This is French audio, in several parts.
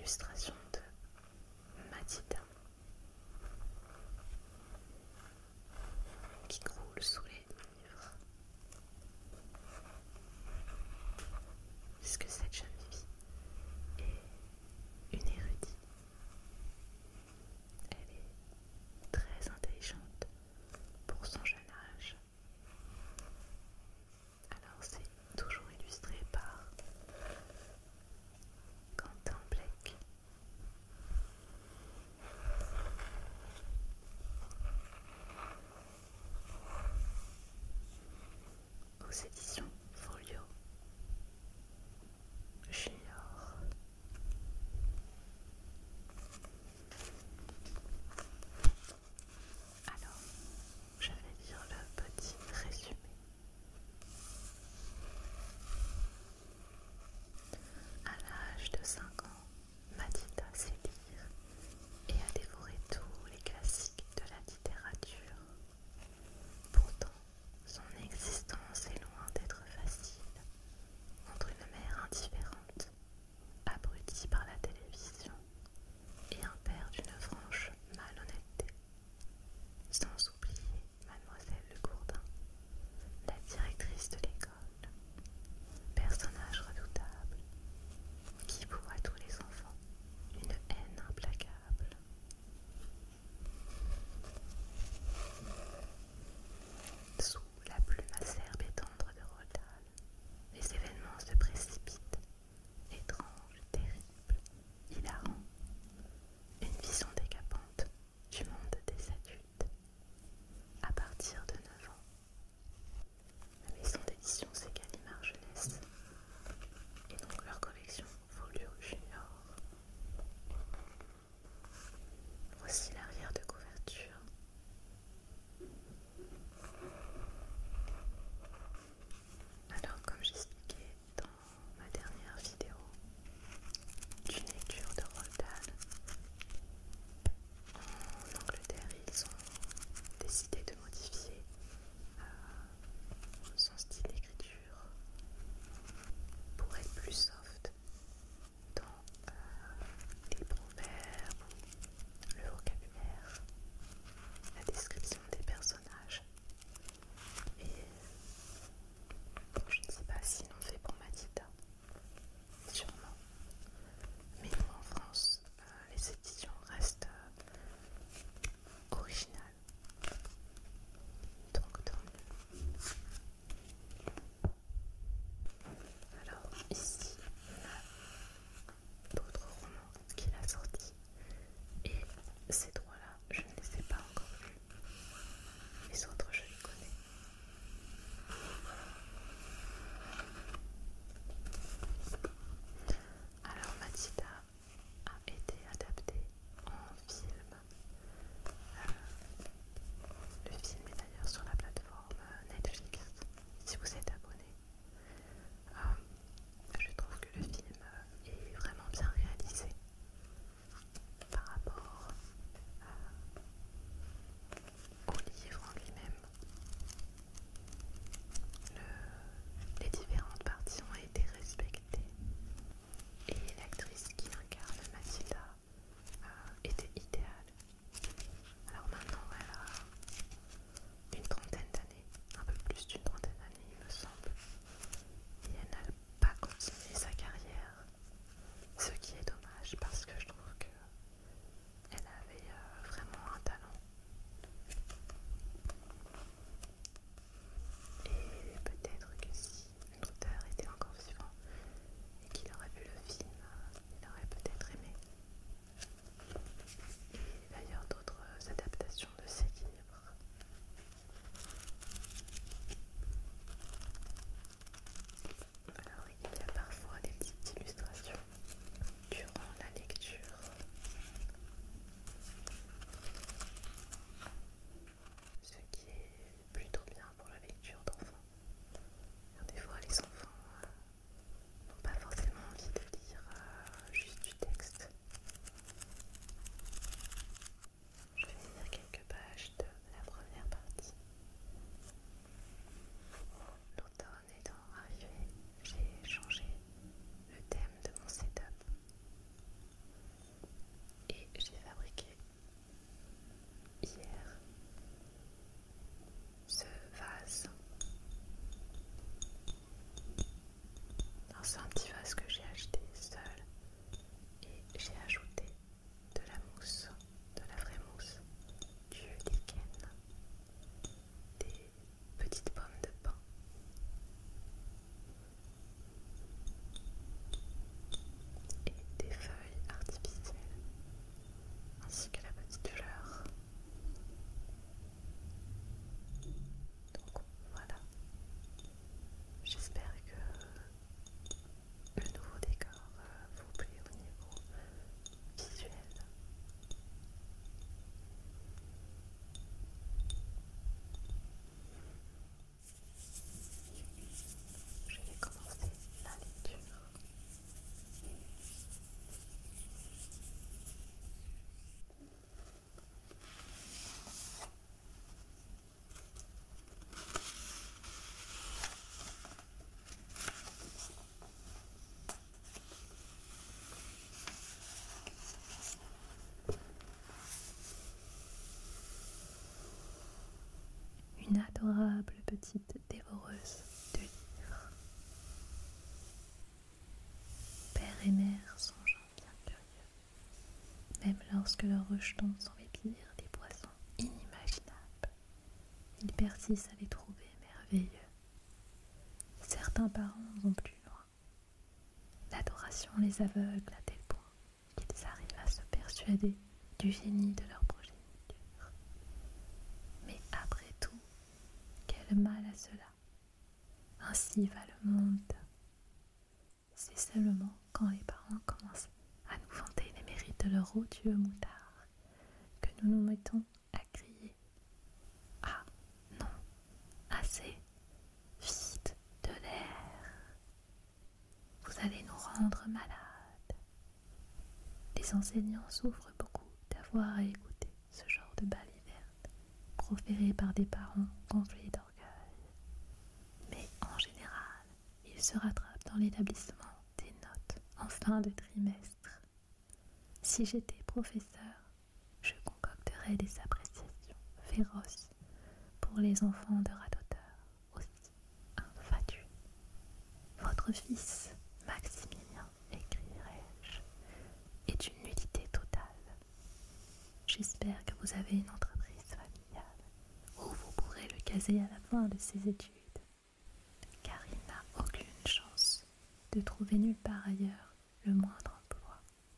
illustrations de Mathilda qui croule sous les livres, puisque cette jeune fille est une érudite. Elle est très intelligente pour son jeune âge. Alors c'est toujours illustré par Quentin Blake. Aux éditions Folio Junior. Alors, je vais lire le petit résumé. À l'âge de 5 ans, Mathilda sait lire et a dévoré tous les classiques de la littérature. Pourtant, son existence est loin d'être une adorable petite dévoreuse de livres. Père et mère sont gens bien curieux, même lorsque leurs rejetons sont les pires des poisons inimaginables. Ils persistent à les trouver merveilleux. Certains parents vont plus loin. L'adoration les aveugle à tel point qu'ils arrivent à se persuader du génie de leur progéniture. Mais après tout, quel mal à cela? Ainsi va le monde. C'est seulement quand les parents commencent à nous vanter les mérites de leur odieux moutard que nous nous mettons à crier: ah non, assez, vite de l'air, vous allez nous rendre malades. Les enseignants souffrent beaucoup d'avoir à écouter ce genre de balivernes proférées par des parents gonflés d'orgueil. Mais en général, ils se rattrapent dans l'établissement des notes en fin de trimestre. Si j'étais professeur, je concocterais des appréciations féroces pour les enfants de radoteurs aussi infatués. Votre fils, Maximilien, écrirai-je, est une nullité totale. J'espère que vous avez une entreprise familiale où vous pourrez le caser à la fin de ses études, car il n'a aucune chance de trouver nulle part ailleurs le moindre emploi.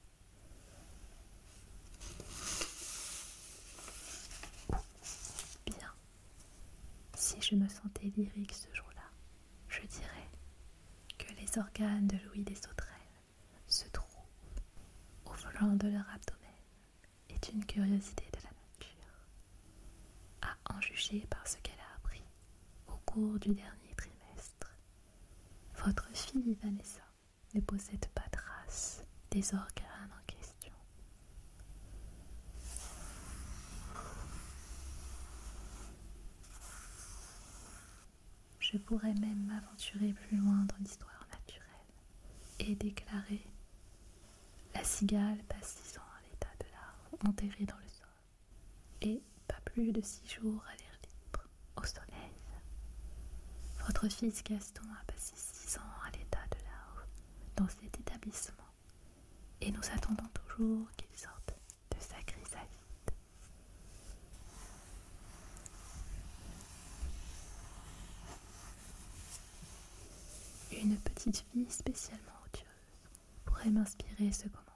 Ou bien, si je me sentais lyrique ce jour-là, je dirais que les organes de Louis des Sauterelles se trouvent au flanc de leur abdomen est une curiosité de la nature, à en juger par ce qu'elle a appris au cours du dernier trimestre. Votre fille Vanessa ne possède pas trace des organes en question. Je pourrais même m'aventurer plus loin dans l'histoire naturelle et déclarer: la cigale passe 6 ans à l'état de larve enterrée dans le sol, et pas plus de 6 jours à l'air libre, au soleil. Votre fils Gaston a passé 6 ans à l'état de larve dans cet établissement, et nous attendons toujours qu'il sorte de sa chrysalide. Une petite fille spécialement odieuse pourrait m'inspirer ce commentaire.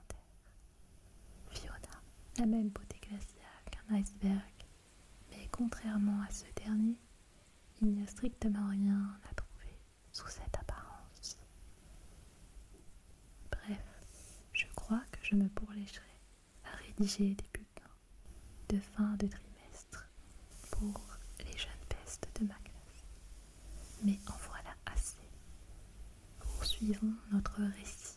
Fiona n'a même beauté glaciale qu'un iceberg, mais contrairement à ce dernier, il n'y a strictement rien à trouver sous cette apparence. Bref, je crois que je me pourlécherai à rédiger des bulletins de fin de trimestre pour les jeunes pestes de ma classe. Mais en voilà assez. Poursuivons notre récit.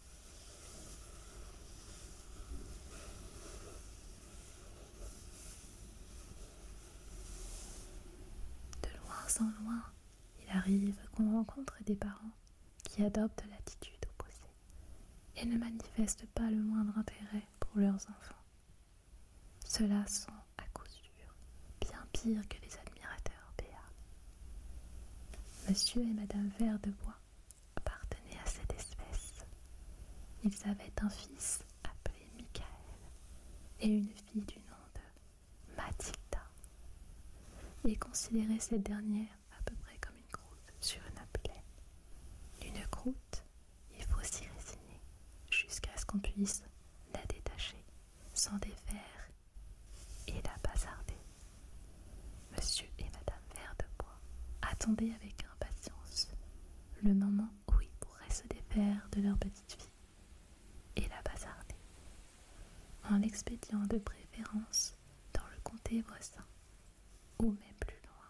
De loin en loin, il arrive qu'on rencontre des parents qui adoptent l'attitude opposée et ne manifestent pas le moindre intérêt pour leurs enfants. Ceux-là sont, à coup sûr, bien pires que les admirateurs béats. Monsieur et Madame Verdebois appartenaient à cette espèce. Ils avaient un fils appelé Michael et une fille du nom de Mathilda, et considéraient cette dernière à peu près comme une croûte sur une plaie. Une croûte, il faut s'y résigner jusqu'à ce qu'on puisse la détacher, s'en défaire et la bazarder. Monsieur et Madame Verdebois attendaient avec impatience le moment où ils pourraient se défaire de leur petite fille et la bazarder, en l'expédiant de préférence dans le comté voisin, ou même plus loin.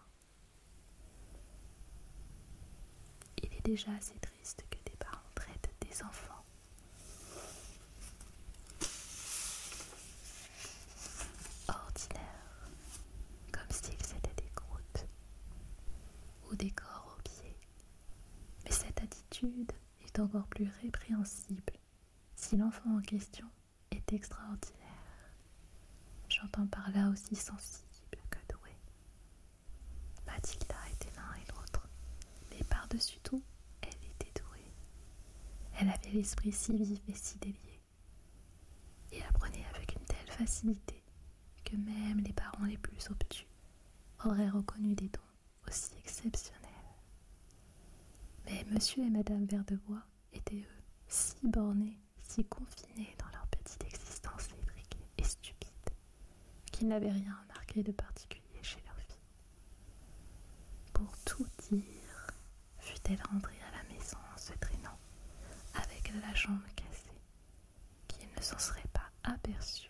Il est déjà assez triste que des parents traitent des enfants ordinaires, comme s'ils étaient des croûtes ou des corps aux pieds. Mais cette attitude est encore plus répréhensible si l'enfant en question est extraordinaire. J'entends par là aussi sensible que doué. Ma quel esprit si vif et si délié. Il apprenait avec une telle facilité que même les parents les plus obtus auraient reconnu des dons aussi exceptionnels. Mais monsieur et madame Verdebois étaient eux si bornés, si confinés dans leur petite existence étriquée et stupide, qu'ils n'avaient rien remarqué de particulier chez leur fille. Pour tout dire, fut-elle rentrée à la maison en se traînant, avec la jambe cassée, qu'il ne s'en serait pas aperçu.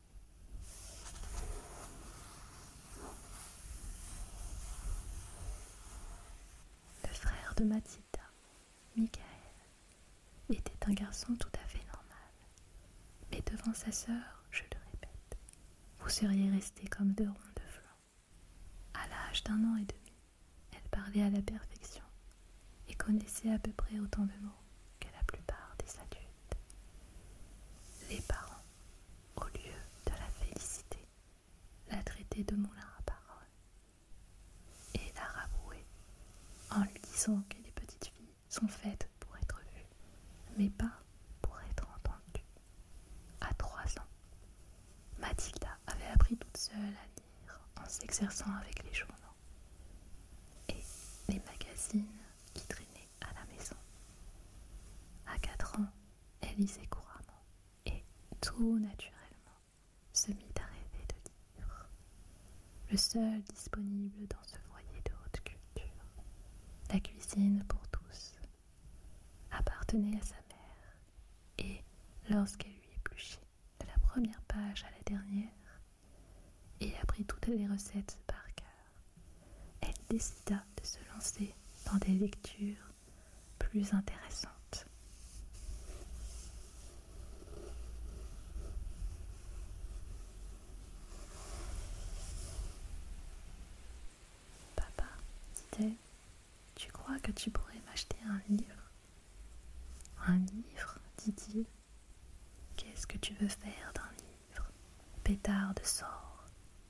Le frère de Mathilda, Michael, était un garçon tout à fait normal. Mais devant sa sœur, je le répète, vous seriez restés comme deux ronds de flanc. À l'âge d'1 an et demi, elle parlait à la perfection et connaissait à peu près autant de mots que la plupart des adultes. Les parents, au lieu de la féliciter, la traitaient de moulin à parole et la rabrouaient en lui disant que les petites filles sont faites pour être vues, mais pas pour être entendues. À 3 ans, Mathilda avait appris toute seule à lire en s'exerçant avec les journaux et les magazines qui traînaient à la maison. À 4 ans, elle lisait couramment et tout naturellement se mit à rêver de livres. Le seul disponible dans ce foyer de haute culture, la cuisine pour tous, appartenait à sa mère et lorsqu'elle lui épluchait de la première page à la dernière et apprit toutes les recettes par cœur, elle décida de se lancer dans des lectures plus intéressantes. Papa, dit-elle, tu crois que tu pourrais m'acheter un livre ? Un livre, dit-il. Qu'est-ce que tu veux faire d'un livre, pétard de sort ?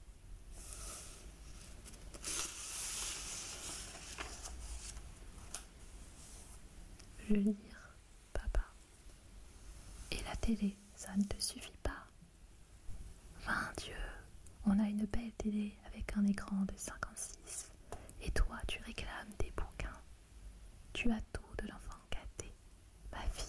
Le lire, papa. Et la télé, ça ne te suffit pas ? Vain Dieu, on a une belle télé avec un écran de 56. Et toi, tu réclames des bouquins. Tu as tout de l'enfant gâté, ma fille.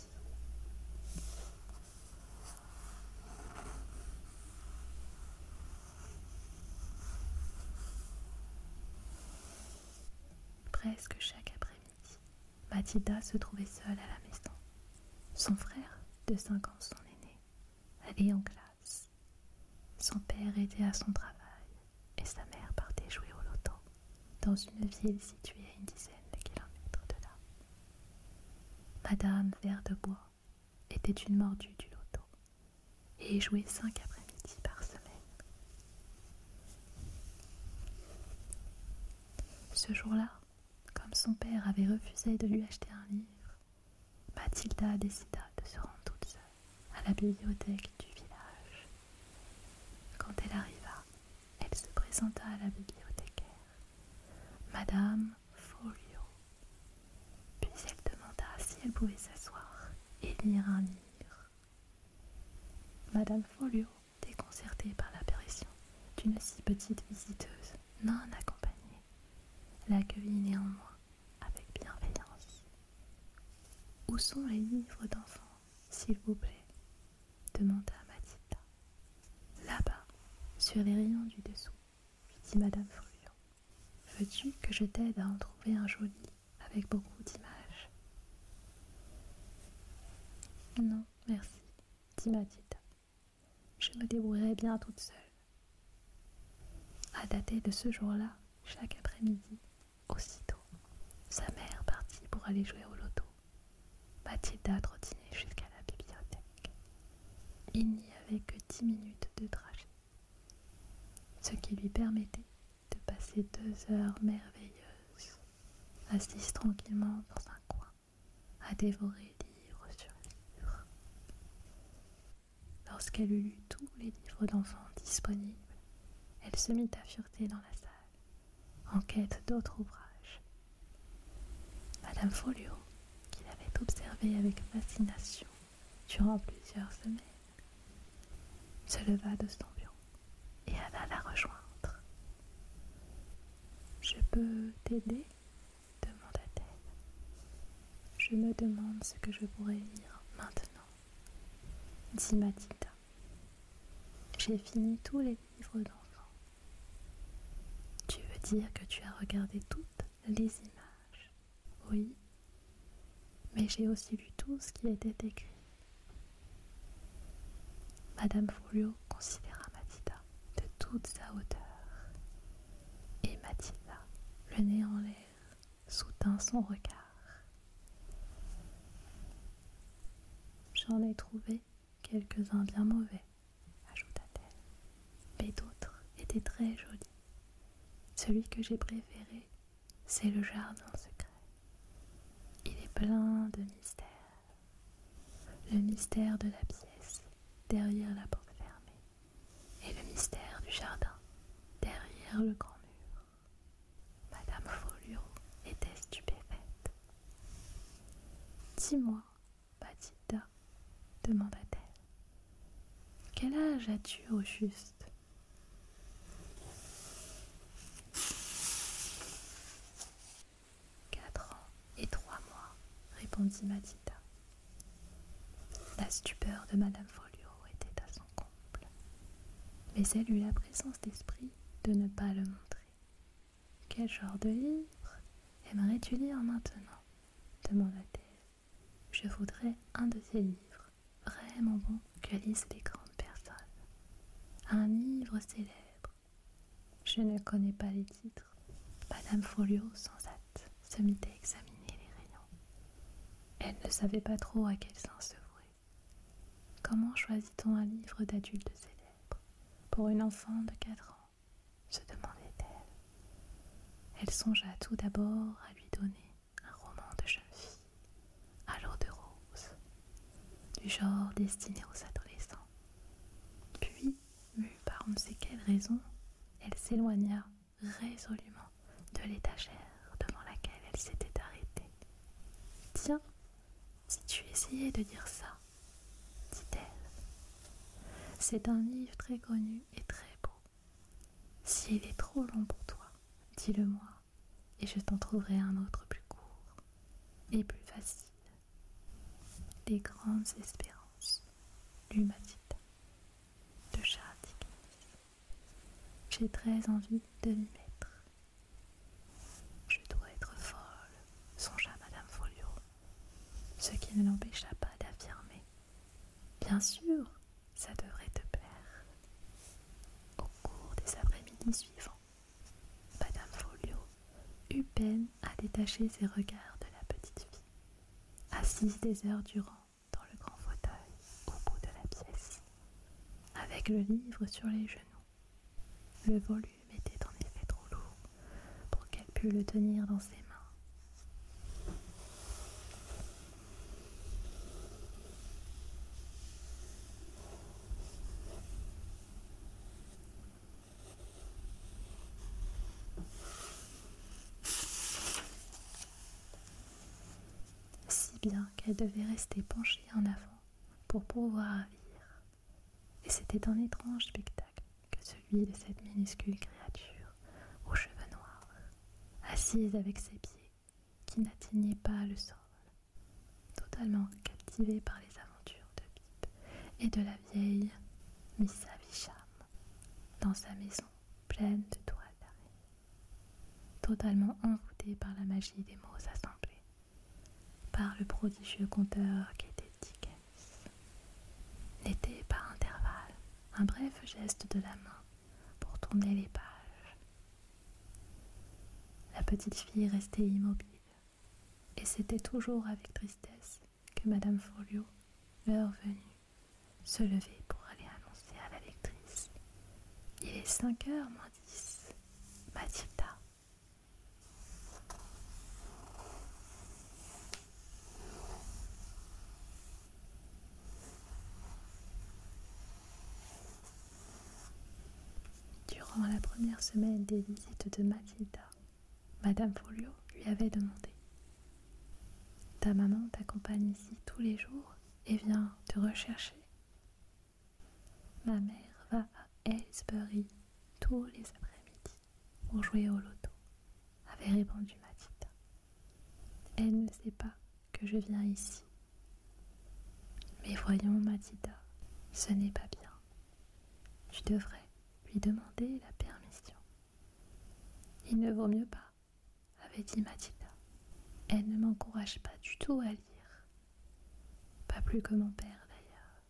Presque chaque après-midi, Mathilda se trouvait seule à la maison. Son frère, de 5 ans son aîné, allait en classe. Son père était à son travail et sa mère partait jouer au loto dans une ville située à une dizaine de kilomètres de là. Madame Verdebois était une mordue du loto et jouait 5 après-midi par semaine. Ce jour-là, comme son père avait refusé de lui acheter un livre, Mathilda décida de se rendre toute seule à la bibliothèque du village. Quand elle arriva, elle se présenta à la bibliothécaire, Madame Folio. Puis elle demanda si elle pouvait s'asseoir et lire un livre. Madame Folio, déconcertée par l'apparition d'une si petite visiteuse non accompagnée, l'accueillit néanmoins avec bienveillance. « Où sont les livres d'enfants, s'il vous plaît ?» demanda Mathilda. « Là-bas, sur les rayons du dessous, » lui dit Madame Folio. « Veux-tu que je t'aide à en trouver un joli, avec beaucoup d'images ?»« Non, merci, » dit Mathilda. « Je me débrouillerai bien toute seule. » À dater de ce jour-là, chaque après-midi, aussitôt, sa mère partit pour aller jouer au loto. Mathilda trottinait jusqu'à la bibliothèque. Il n'y avait que 10 minutes de trajet, ce qui lui permettait de passer 2 heures merveilleuses, assise tranquillement dans un coin, à dévorer livre sur livre. Lorsqu'elle eut lu tous les livres d'enfants disponibles, elle se mit à fureter dans la salle, en quête d'autres ouvrages. Madame Folio, qui l'avait t'observer avec fascination durant plusieurs semaines, se leva de son bureau et alla la rejoindre. « Je peux t'aider ?» demanda-t-elle. « Je me demande ce que je pourrais lire maintenant, » dit Mathilda. « J'ai fini tous les livres d'enfants. » « Tu veux dire que tu as regardé toutes les images ?» ?»« Oui, mais j'ai aussi lu tout ce qui était écrit. » Madame Folliot considéra Mathilda de toute sa hauteur. Et Mathilda, le nez en l'air, soutint son regard. « J'en ai trouvé quelques-uns bien mauvais, » ajouta-t-elle, « mais d'autres étaient très jolis. Celui que j'ai préféré, c'est le jardin secret. Il est plein de mystères. Le mystère de la pièce derrière la porte fermée et le mystère du jardin derrière le grand mur. » Madame Folliot était stupéfaite. « Dis-moi, Mathilda, demanda-t-elle, quel âge as-tu au juste ? » « 4 ans et 3 mois, répondit Mathilda. La stupeur de Madame Folliot était à son comble, mais elle eut la présence d'esprit de ne pas le montrer. « Quel genre de livre aimerais-tu lire maintenant ? » demanda-t-elle. « Je voudrais un de ces livres, vraiment bon, que lisent les grandes personnes. Un livre célèbre. Je ne connais pas les titres. » Madame Folliot, sans hâte, se mit à examiner les rayons. Elle ne savait pas trop à quel sens se vouer. Comment choisit-on un livre d'adulte célèbre pour une enfant de 4 ans, se demandait-elle. Elle songea tout d'abord à lui donner un roman de jeune fille, à l'eau de rose, du genre destiné aux adolescents. Puis, mue par on ne sait quelle raison, elle s'éloigna résolument de l'étagère devant laquelle elle s'était arrêtée. « Tiens, si tu essayais de dire ça, » dit-elle. « C'est un livre très connu et très beau. S'il est trop long pour toi, dis-le-moi, et je t'en trouverai un autre plus court et plus facile. » Les grandes espérances, lut Mathilda, de Charles Dickens. J'ai très envie de m'y mettre. Je dois être folle, songea Madame Folliot, ce qui ne l'empêcha pas d'affirmer. Bien sûr, ça devrait te plaire. Au cours des après-midi suivants, Madame Folliot eut peine à détacher ses regards de la petite fille, assise des heures durant dans le grand fauteuil au bout de la pièce, avec le livre sur les genoux. Le volume était en effet trop lourd pour qu'elle pût le tenir dans ses mains. Si bien qu'elle devait rester penchée en avant pour pouvoir lire. Et c'était un étrange spectacle que celui de cette minuscule créature aux cheveux noirs, assise avec ses pieds qui n'atteignaient pas le sol, totalement captivée par les aventures de Pip et de la vieille Miss Havisham dans sa maison pleine de toiles d'araignée, totalement envoûtée par la magie des mots assemblés, par le prodigieux conteur qu'était Dickens. N'était par intervalles un bref geste de la main pour tourner les pages. La petite fille restait immobile, et c'était toujours avec tristesse que Madame Folliot, l'heure venue, se levait pour aller annoncer à la lectrice: « Il est 5h moins 10, Mathilda. » Durant la première semaine des visites de Mathilda, Madame Folliot lui avait demandé: Ta maman t'accompagne ici tous les jours et vient te rechercher. Ma mère va à Aylesbury tous les après-midi pour jouer au loto, avait répondu Mathilda. Elle ne sait pas que je viens ici. Mais voyons, Mathilda, ce n'est pas bien. Tu devrais lui demander la permission. Il ne vaut mieux pas, avait dit Mathilda. Elle ne m'encourage pas du tout à lire. Pas plus que mon père d'ailleurs.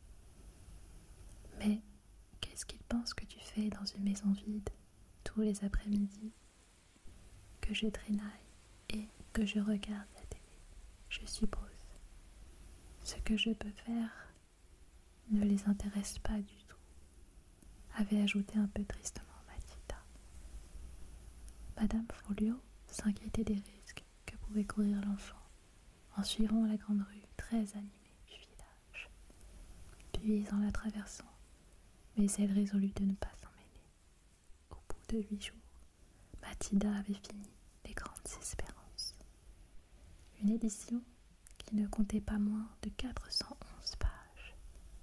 Mais qu'est-ce qu'il pense que tu fais dans une maison vide tous les après-midi? Que je traînaille et que je regarde la télé, je suppose. Ce que je peux faire ne les intéresse pas du tout, avait ajouté un peu tristement Mathilda. Madame Folliot s'inquiétait des risques que pouvait courir l'enfant en suivant la grande rue très animée du village, puis en la traversant, mais elle résolut de ne pas s'en mêler. Au bout de 8 jours, Mathilda avait fini Les Grandes Espérances, une édition qui ne comptait pas moins de 411 pages.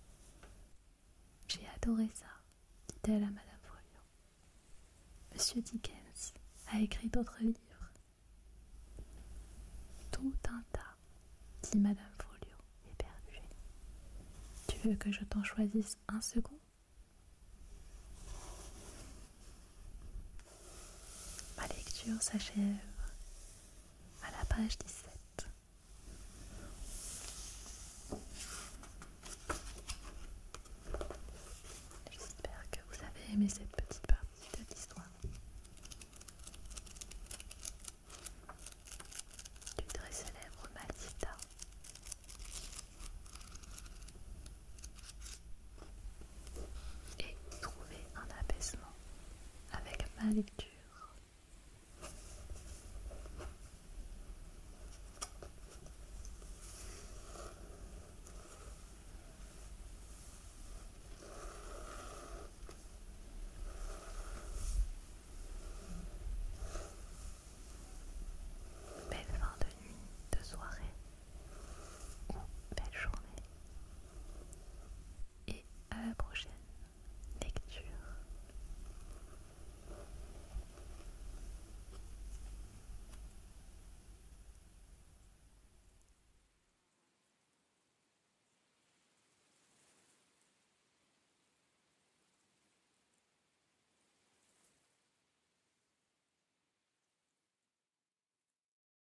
J'ai adoré ça, dit-elle à Madame Folliot. Monsieur Dickens a écrit d'autres livres. Tout un tas, dit Madame Folliot, éperdue. Tu veux que je t'en choisisse un second? Ma lecture s'achève à la page 17. J'espère que vous avez aimé cette